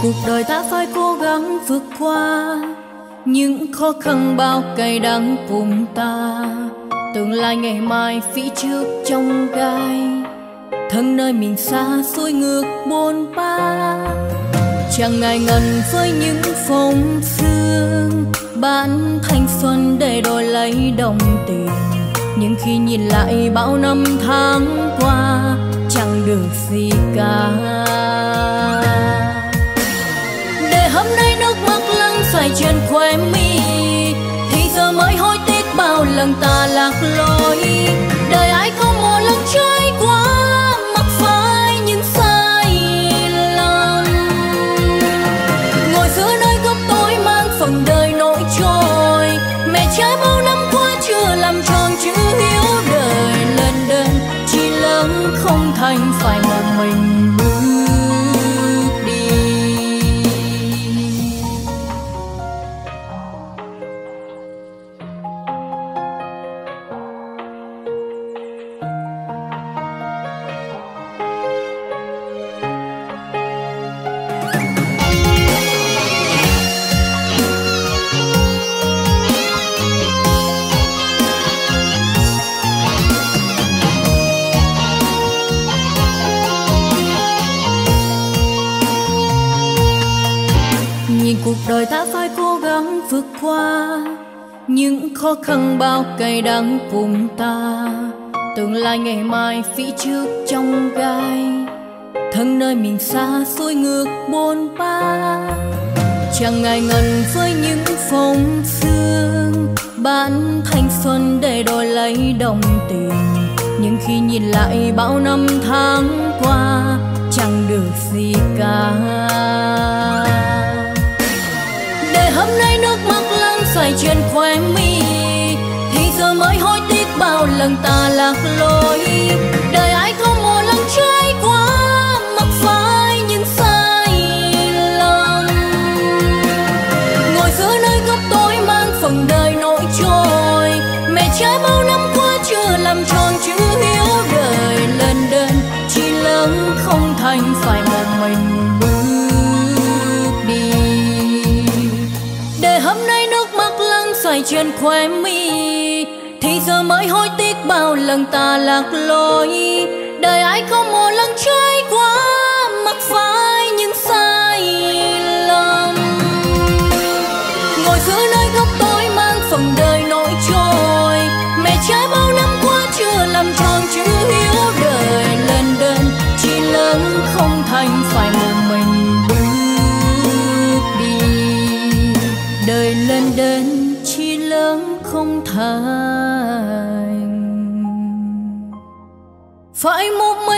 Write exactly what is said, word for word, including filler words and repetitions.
cuộc đời ta phải cố gắng vượt qua những khó khăn bao cay đắng cùng ta. Tương lai ngày mai phía trước trong gai, thân nơi miền xa xuôi ngược bôn ba. Chẳng ngại ngần với những phong sương, bán thanh xuân để đổi lấy đồng tiền. Nhưng khi nhìn lại bao năm tháng qua, chẳng được gì cả. Để hôm nay nước mắt lăn xoay trên khóe mi, thì giờ mới hối tiếc bao lần ta lạc lối. Đời ai không một lần trôi qua, mắc phải những sai lầm. Ngồi giữa nơi góc tối mang phần đời nỗi trôi, mẹ cha bao năm qua chưa làm tròn chữ hiếu. Đời lên đơn chỉ lớn không thành phải một mình bước đi. Cuộc đời ta phải cố gắng vượt qua những khó khăn bao cay đắng cùng ta. Tương lai ngày mai phía trước trong gai, thân nơi miền xa xuôi ngược bôn ba. Chẳng ngại ngần với những phong sương, bán thanh xuân để đổi lấy đồng tiền. Nhưng khi nhìn lại bao năm tháng qua, chẳng được gì cả. Để hôm nay nước mắt lăn xoay trên khóe mi, thì giờ mới hối tiếc bao lần ta lạc lối. Đời ai không một lần trôi qua, mắc phải những sai lầm. Ngồi giữa nơi góc tối mang phần đời nỗi trôi, mẹ cha bao năm qua chưa làm tròn chữ hiếu. Đời lên đơn chỉ lớn không thành phải một mình bước đi. Để hôm nay nước mắt lăn xoay trên khóe mi, thì giờ mới hối tiếc bao lần ta lạc lối. Đời ai không một lần trôi qua, mắc phải những sai lầm. Ngồi giữa nơi góc tối mang phần đời nỗi trôi, mẹ cha bao năm qua chưa làm tròn chữ hiếu. Đời lên đơn chỉ lớn không thành phải một mình bước đi. Đời lên đến chỉ lớn không thành phải một mình.